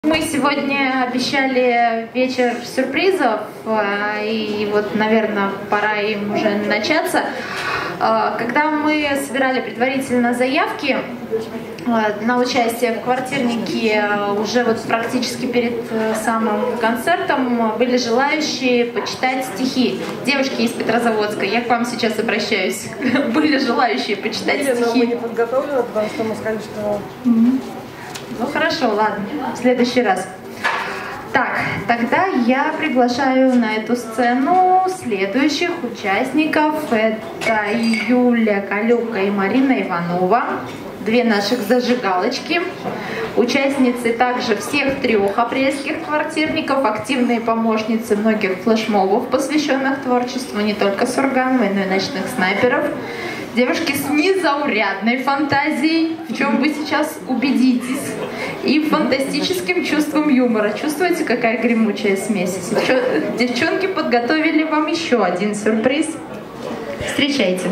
Мы сегодня обещали вечер сюрпризов, и вот, наверное, пора им уже начаться. Когда мы собирали предварительно заявки на участие в квартирнике, уже вот практически перед самым концертом были желающие почитать стихи. Девушки из Петрозаводска, я к вам сейчас обращаюсь. Были желающие почитать стихи. Но мы не подготовлены, потому что мы сказали, что... Ну хорошо, ладно, в следующий раз. Так, тогда я приглашаю на эту сцену следующих участников. Это Юля Калюка и Марина Иванова, две наших зажигалочки. Участницы также всех трех апрельских квартирников, активные помощницы многих флешмобов, посвященных творчеству не только Сурганова, но и ночных снайперов. Девушки с незаурядной фантазией, в чем вы сейчас убедитесь, и фантастическим чувством юмора. Чувствуете, какая гремучая смесь? Девчонки подготовили вам еще один сюрприз. Встречайте.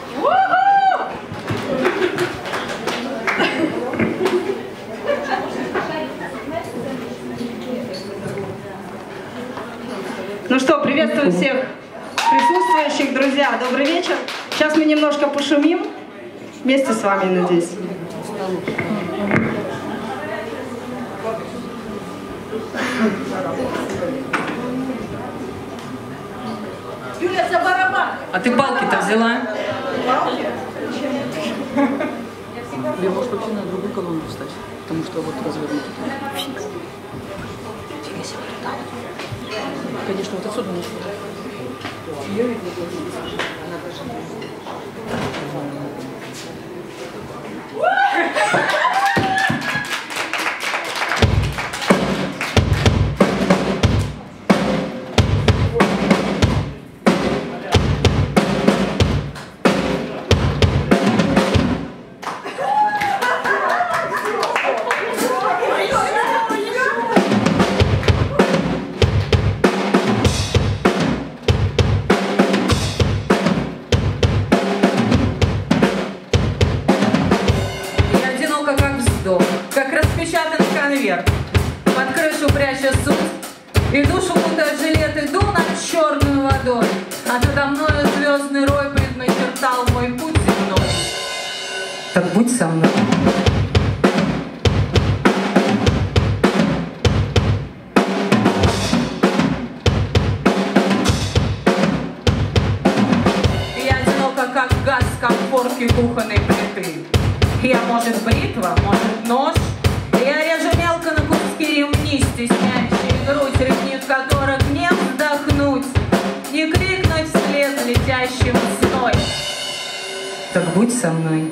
Ну что, приветствую всех присутствующих, друзья. Добрый вечер. Сейчас мы немножко пошумим вместе с вами, надеюсь. Юля, за барабан! А ты палки-то взяла? Палки? Тебе может вообще на другую колонну встать, потому что вот развернуто. Фига себе, да. Конечно, вот отсюда начало. Как распечатан конверт, под крышу пряча суть, и душу кутает жилет, иду над черной водой, а надо мною звездный рой предначертал мой путь земной. Так будь со мной. Я одинока, как газ, как порки кухонной плиты. Я, может, бритва, может, нож. Я режу мелко на куски ремни, стесняющие грудь, ревнит которых не вздохнуть, не крикнуть вслед летящим сной. Так будь со мной.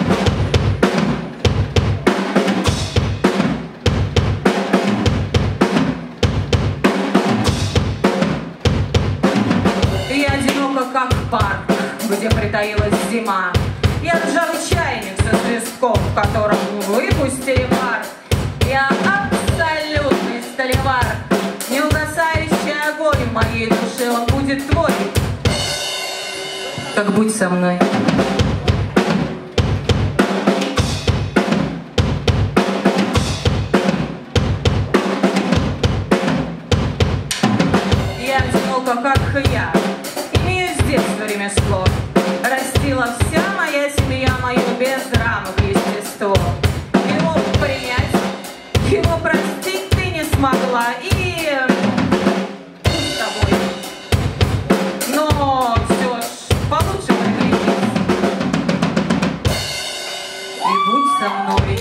Я одинока, как парк, где притаилась зима. Я ржавый чайник со свистком, в котором выпустили пар. Я абсолютный сталевар, неугасающий огонь в моей душе, он будет твой. Так будь со мной. Я одинока, как я, имею с детства ремесло. Растила вся моя семья мое без рамок естество. Его принять, его простить ты не смогла, и с тобой. Но все ж получше приглядись. И будь со мной.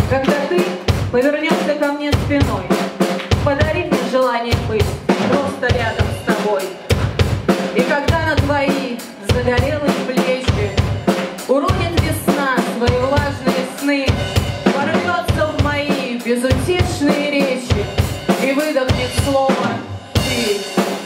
когда ты повернешься ко мне спиной, подари мне желание быть просто рядом с тобой. И когда на твои загорелые плечи уронит весна свои влажные сны, ворвется в мои безутешные речи и выдохнет слово «ты».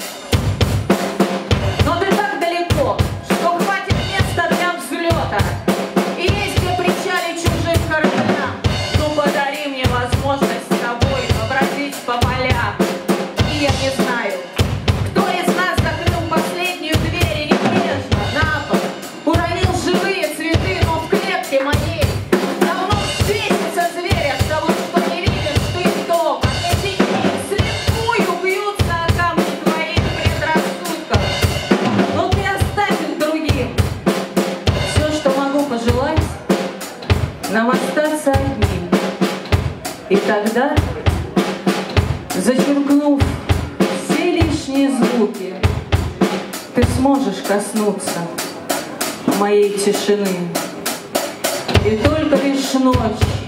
Но ты так далеко, что хватит места для взлета, и есть где причалить чужих кораблям. Ну подари мне возможность с тобой побродить по полям. И я не знаю, кто из нас закрыл последнюю дверь и небрежно на пол уронил живые цветы, но в клетке моей давно светится зверь от того, что не видишь ты кто. Как эти дни слепую бьются о камни твоих предрассудков. Но ты оставь их другим. Все, что могу пожелать, нам остаться одним. И тогда, зачеркнув все лишние звуки, ты сможешь коснуться моей тишины. И только лишь ночь